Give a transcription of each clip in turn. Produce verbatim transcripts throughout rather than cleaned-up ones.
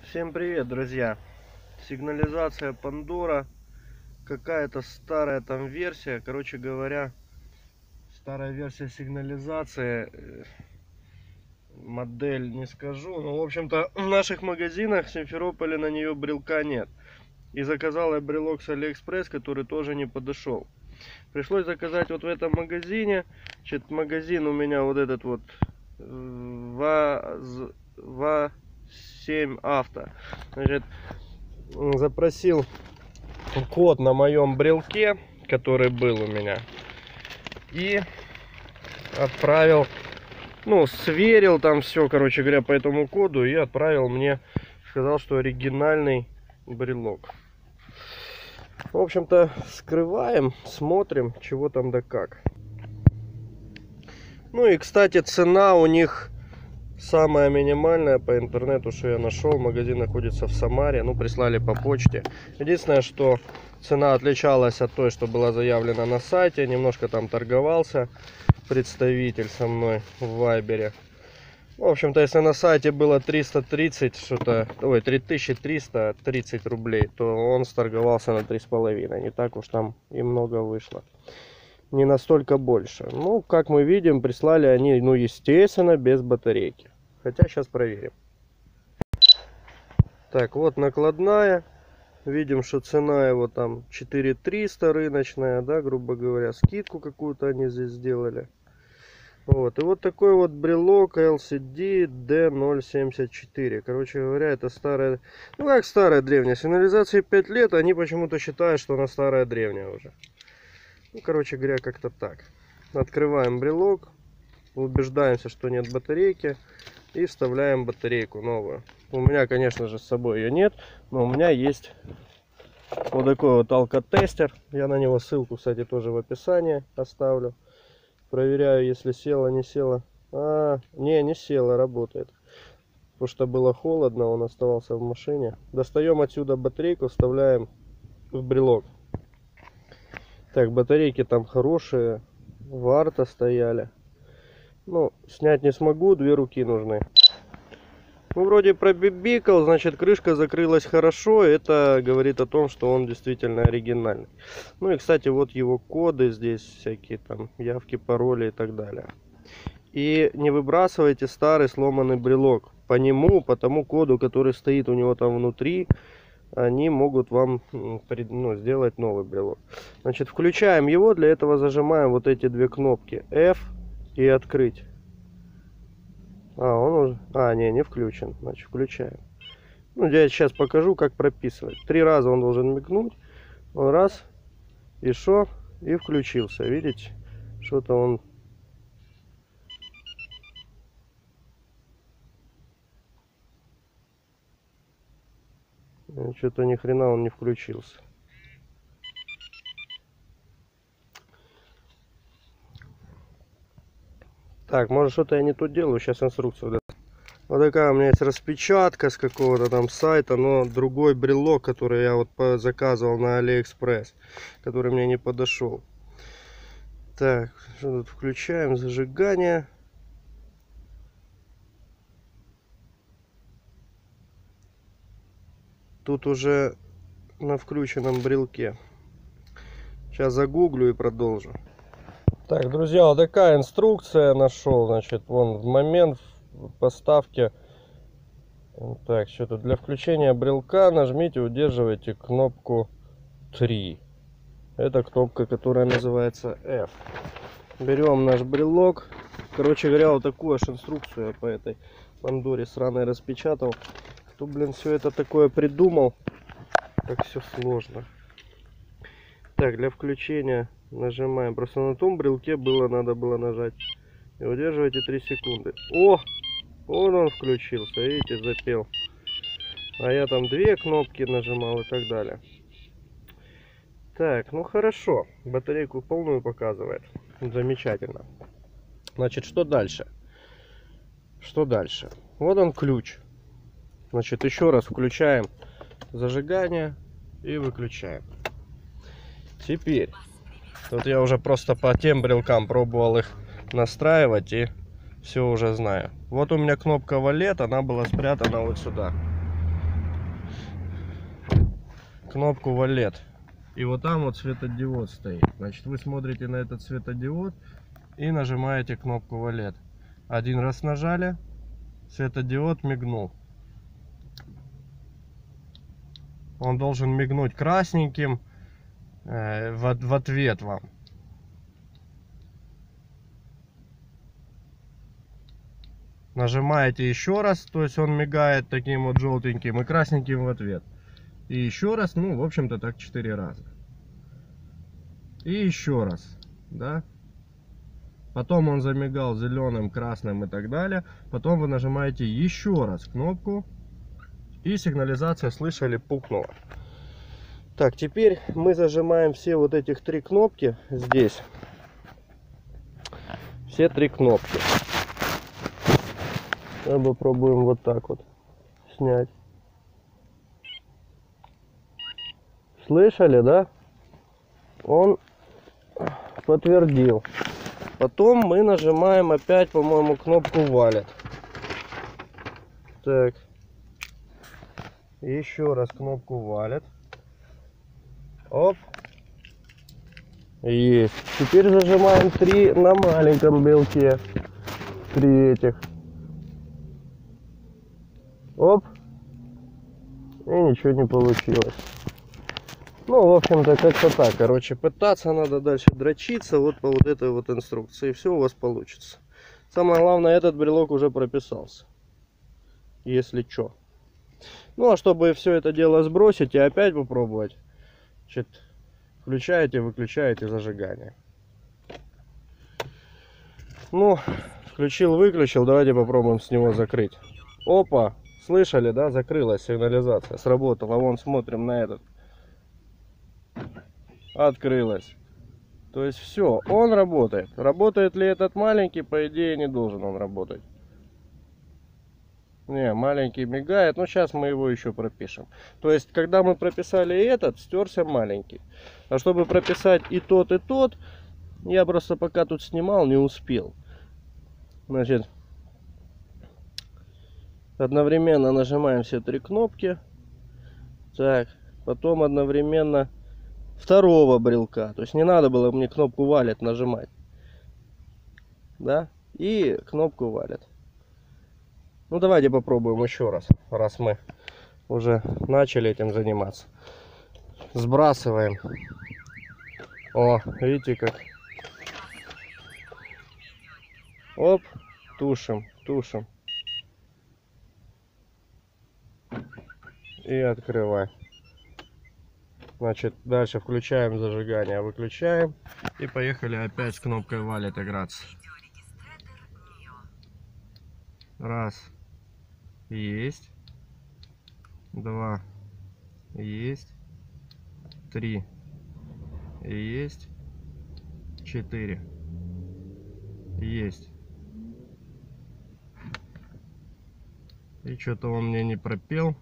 Всем привет, друзья! Сигнализация Pandora, какая-то старая там версия, короче говоря, старая версия сигнализации, модель не скажу, но в общем-то в наших магазинах в Симферополе на нее брелка нет. И заказал я брелок с Алиэкспресс, который тоже не подошел. Пришлось заказать вот в этом магазине. Значит, магазин у меня вот этот вот ва семь авто. Значит, запросил код на моем брелке, который был у меня, и отправил, ну, сверил там все, короче говоря, по этому коду, и отправил мне, сказал, что оригинальный брелок. В общем-то, скрываем, смотрим, чего там да как. Ну и, кстати, цена у них самая минимальная по интернету, что я нашел. Магазин находится в Самаре, ну, прислали по почте. Единственное, что цена отличалась от той, что была заявлена на сайте. Немножко там торговался представитель со мной в Вайбере. В общем-то, если на сайте было триста тридцать, что-то, ой, три тысячи триста тридцать рублей, то он сторговался на три с половиной. Не так уж там и много вышло. Не настолько больше. Ну, как мы видим, прислали они, ну, естественно, без батарейки. Хотя сейчас проверим. Так, вот накладная. Видим, что цена его там четыре триста рыночная, да, грубо говоря. Скидку какую-то они здесь сделали. Вот, и вот такой вот брелок эл си ди ди ноль семьдесят четыре. Короче говоря, это старая, ну как старая древняя, сигнализации пять лет, они почему-то считают, что она старая древняя уже. Ну, короче говоря, как-то так. Открываем брелок, убеждаемся, что нет батарейки, и вставляем батарейку новую. У меня, конечно же, с собой ее нет, но у меня есть вот такой вот алкотестер. Я на него ссылку, кстати, тоже в описании оставлю. Проверяю, если села, не села. А, не, не села, работает. Потому что было холодно, он оставался в машине. Достаем отсюда батарейку, вставляем в брелок. Так, батарейки там хорошие, варта стояли. Ну, снять не смогу, две руки нужны. Ну, вроде пробибикал, значит, крышка закрылась хорошо. Это говорит о том, что он действительно оригинальный. Ну и, кстати, вот его коды здесь, всякие там явки, пароли и так далее. И не выбрасывайте старый сломанный брелок. По нему, по тому коду, который стоит у него там внутри, они могут вам, ну, сделать новый брелок. Значит, включаем его. Для этого зажимаем вот эти две кнопки F и открыть. А, он уже... А, не, не включен. Значит, включаем. Ну, я сейчас покажу, как прописывать. Три раза он должен мигнуть. Он раз, и шо, и включился. Видите? Что-то он... Что-то ни хрена он не включился. Так, может, что-то я не тут делаю. Сейчас инструкцию. Вот такая у меня есть распечатка с какого-то там сайта, но другой брелок, который я вот заказывал на Алиэкспресс, который мне не подошел. Так, что тут включаем? Зажигание. Тут уже на включенном брелке. Сейчас загуглю и продолжу. Так, друзья, вот такая инструкция нашел. Значит, вон в момент поставки. Так, что тут? Для включения брелка нажмите, удерживайте кнопку три. Это кнопка, которая называется F. Берем наш брелок. Короче говоря, вот такую аж инструкцию я по этой Пандоре сраной распечатал. Кто, блин, все это такое придумал? Как все сложно. Так, для включения нажимаем. Просто на том брелке было, надо было нажать. И удерживайте три секунды. О! Вот он включился, видите, запел. А я там две кнопки нажимал и так далее. Так, ну хорошо. Батарейку полную показывает. Замечательно. Значит, что дальше? Что дальше? Вот он ключ. Значит, еще раз включаем зажигание и выключаем. Теперь, вот я уже просто по тем брелкам пробовал их настраивать и все уже знаю. Вот у меня кнопка валет, она была спрятана вот сюда. кнопку валет. И вот там вот светодиод стоит. Значит, вы смотрите на этот светодиод и нажимаете кнопку валет. Один раз нажали, светодиод мигнул. Он должен мигнуть красненьким э, в, в ответ вам. Нажимаете еще раз, то есть он мигает таким вот желтеньким и красненьким в ответ. И еще раз, ну, в общем-то, так четыре раза. И еще раз, да. Потом он замигал зеленым, красным и так далее. Потом вы нажимаете еще раз кнопку. И сигнализация, слышали, пукнула. Так, теперь мы зажимаем все вот этих три кнопки здесь. Все три кнопки. Попробуем вот так вот снять. Слышали, да? Он подтвердил. Потом мы нажимаем опять, по-моему, кнопку валет. Так. Еще раз кнопку валет. Оп. Есть. Теперь зажимаем три на маленьком белке. Три этих. Оп. И ничего не получилось. Ну, в общем-то, как-то так. Короче, пытаться надо дальше дрочиться вот по вот этой вот инструкции. И все у вас получится. Самое главное, этот брелок уже прописался. Если что. Ну, а чтобы все это дело сбросить и опять попробовать, значит, включаете, выключаете зажигание. Ну, включил, выключил. Давайте попробуем с него закрыть. Опа! Слышали, да? Закрылась сигнализация. Сработала. Вон, смотрим на этот. Открылась. То есть все, он работает. Работает ли этот маленький? По идее, не должен он работать. Не, маленький мигает. Но сейчас мы его еще пропишем. То есть, когда мы прописали этот, стерся маленький. А чтобы прописать и тот, и тот, я просто пока тут снимал, не успел. Значит, одновременно нажимаем все три кнопки. Так, потом одновременно второго брелка. То есть не надо было мне кнопку валет нажимать. Да? И кнопку валет. Ну давайте попробуем еще раз, раз мы уже начали этим заниматься. Сбрасываем. О, видите как. Оп, тушим, тушим. И открываем. Значит, дальше включаем зажигание, выключаем. И поехали опять с кнопкой валет играться. Раз. Есть. Два. Есть. Три. Есть. Четыре. Есть. И что-то он мне не пропел.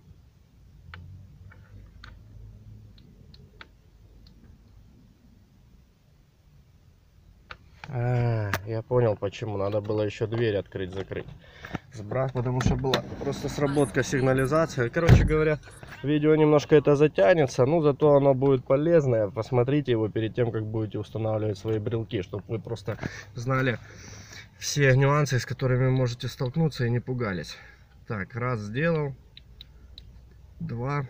А, я понял почему. Надо было еще дверь открыть, закрыть. Сбрас, потому что была просто сработка сигнализации. Короче говоря, видео немножко это затянется, но зато оно будет полезное. Посмотрите его перед тем, как будете устанавливать свои брелки, чтобы вы просто знали все нюансы, с которыми можете столкнуться, и не пугались. Так, раз сделал, два,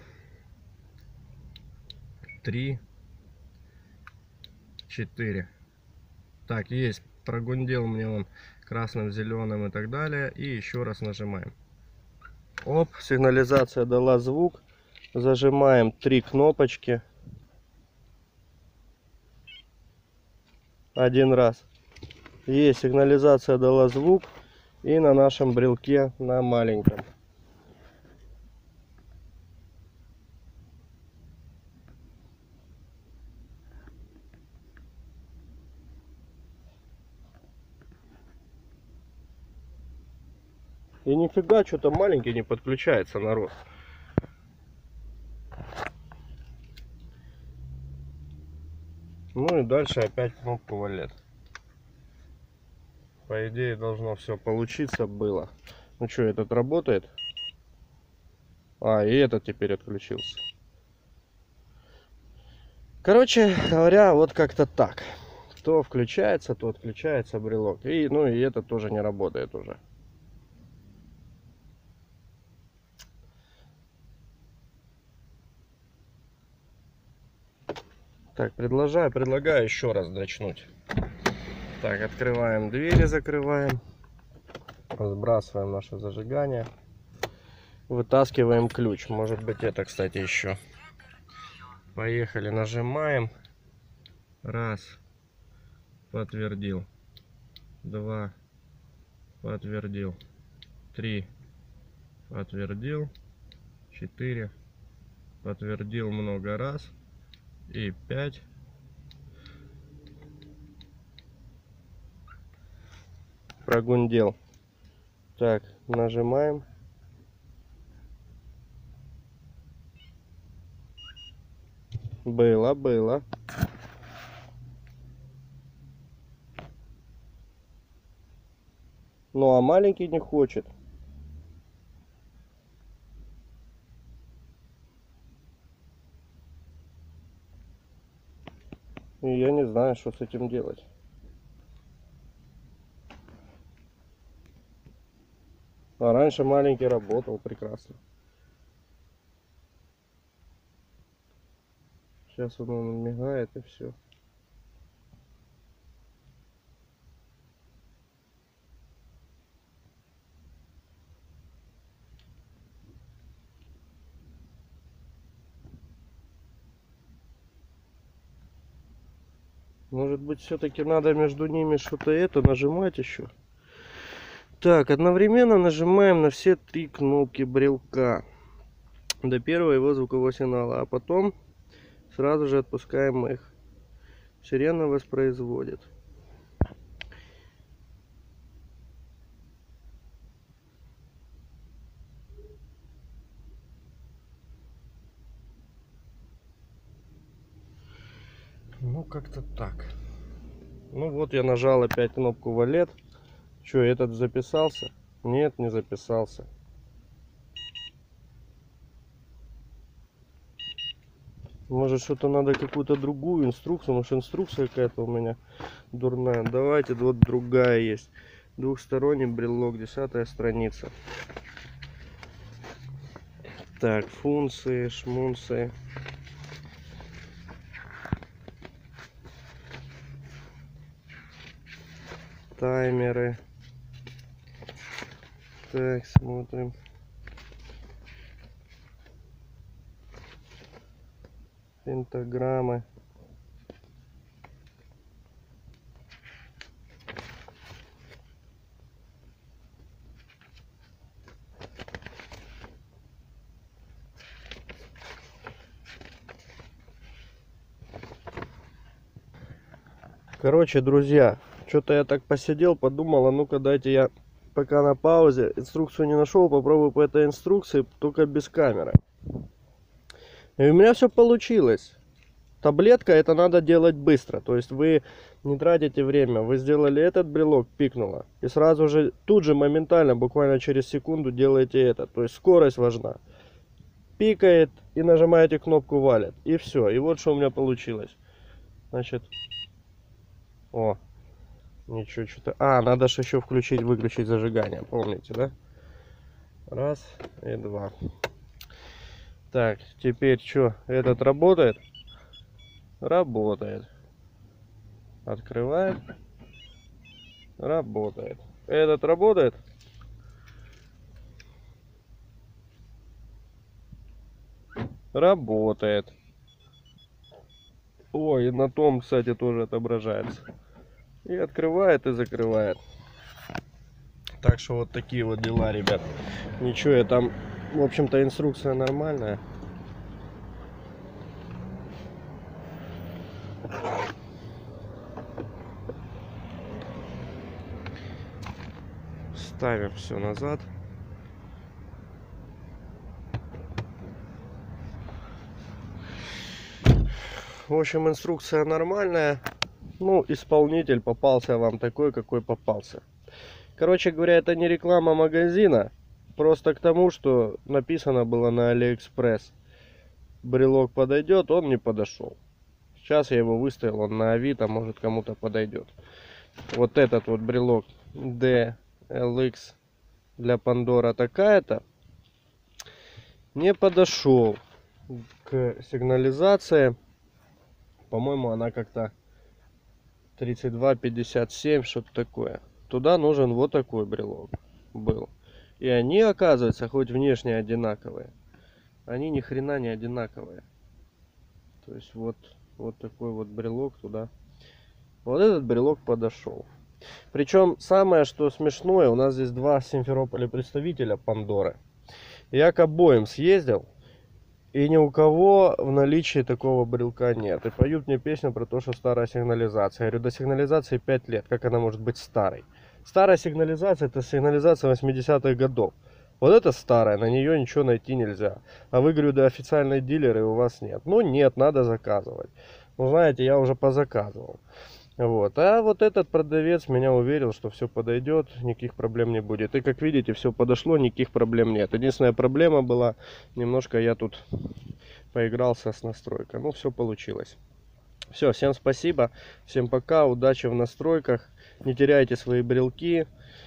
три, четыре. Так, есть, прогундел мне он красным, зеленым и так далее. И еще раз нажимаем. Оп, сигнализация дала звук. Зажимаем три кнопочки. Один раз. Есть, сигнализация дала звук. И на нашем брелке, на маленьком. И нифига, что-то маленький не подключается, народ. Ну и дальше опять кнопку валет. По идее должно все получиться было. Ну что, этот работает? А, и этот теперь отключился. Короче говоря, вот как-то так. То включается, то отключается брелок. И, ну и это тоже не работает уже. Так, предлагаю, предлагаю еще раз дрочнуть. Так, открываем двери, закрываем. Сбрасываем наше зажигание. Вытаскиваем ключ. Может быть, это, кстати, еще. Поехали, нажимаем. Раз. Подтвердил. Два. Подтвердил. Три. Подтвердил. Четыре. Подтвердил много раз. И пять. Прогундел. Так, нажимаем. Было, было. Ну а маленький не хочет. И я не знаю, что с этим делать. А раньше маленький работал прекрасно. Сейчас он, он мигает и все. Может быть, все-таки надо между ними что-то это нажимать еще. Так, одновременно нажимаем на все три кнопки брелка до первого его звукового сигнала, а потом сразу же отпускаем их. Сирена воспроизводит. Ну, как-то так. Ну вот, я нажал опять кнопку валет. Что, этот записался? Нет, не записался. Может, что-то надо, какую-то другую инструкцию. Может, инструкция какая-то у меня дурная. Давайте, вот другая есть. Двухсторонний брелок, десятая страница. Так, функции, шмунции. Таймеры. Так, смотрим. Пентаграммы. Короче, друзья, что-то я так посидел, подумал, а ну-ка дайте я пока на паузе. Инструкцию не нашел, попробую по этой инструкции, только без камеры. И у меня все получилось. Таблетка, это надо делать быстро. То есть вы не тратите время. Вы сделали этот брелок, пикнуло. И сразу же, тут же, моментально, буквально через секунду делаете это. То есть скорость важна. Пикает и нажимаете кнопку валет. И все. И вот что у меня получилось. Значит... О, ничего, что-то... А, надо же еще включить, выключить зажигание. Помните, да? Раз и два. Так, теперь что? Этот работает? Работает. Открывает. Работает. Этот работает? Работает. Ой, и на том, кстати, тоже отображается. И открывает, и закрывает. Так что вот такие вот дела, ребят. Ничего, я там, в общем-то, инструкция нормальная. Ставим все назад. В общем, инструкция нормальная. Ну, исполнитель попался вам такой, какой попался. Короче говоря, это не реклама магазина. Просто к тому, что написано было на Алиэкспресс. Брелок подойдет, он не подошел. Сейчас я его выставил, он на Авито, может кому-то подойдет. Вот этот вот брелок ди эл икс для Pandora такая-то не подошел к сигнализации. По-моему, она как-то тридцать два пятьдесят семь, что-то такое. Туда нужен вот такой брелок был. И они, оказывается, хоть внешне одинаковые, они ни хрена не одинаковые. То есть вот, вот такой вот брелок туда. Вот этот брелок подошел. Причем самое, что смешное, у нас здесь два в Симферополе представителя Пандоры. Я к обоим съездил, и ни у кого в наличии такого брелка нет. И поют мне песню про то, что старая сигнализация. Я говорю, до сигнализации пять лет, как она может быть старой? Старая сигнализация — это сигнализация восьмидесятых годов. Вот это старая, на нее ничего найти нельзя. А вы, говорю, да, официальные дилеры у вас нет. Ну нет, надо заказывать. Ну знаете, я уже позаказывал. Вот. А вот этот продавец меня уверил, что все подойдет, никаких проблем не будет. И как видите, все подошло, никаких проблем нет. Единственная проблема была, немножко я тут поигрался с настройкой. Ну, все получилось. Все, всем спасибо, всем пока, удачи в настройках. Не теряйте свои брелки.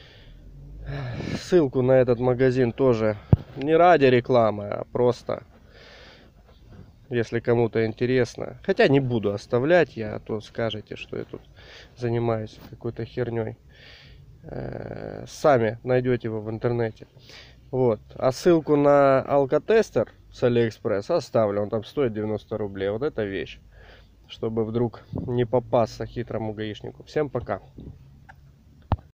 Ссылку на этот магазин тоже не ради рекламы, а просто... Если кому-то интересно. Хотя не буду оставлять, я, а то скажете, что я тут занимаюсь какой-то херней. Э-э- сами найдете его в интернете. Вот. А ссылку на алкотестер с Алиэкспресс оставлю. Он там стоит девяносто рублей. Вот это вещь. Чтобы вдруг не попасться хитрому гаишнику. Всем пока.